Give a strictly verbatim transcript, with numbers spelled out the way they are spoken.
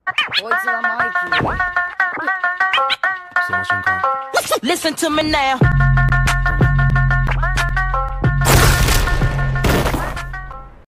こいつがマイキー。 その瞬間 Listen to me now.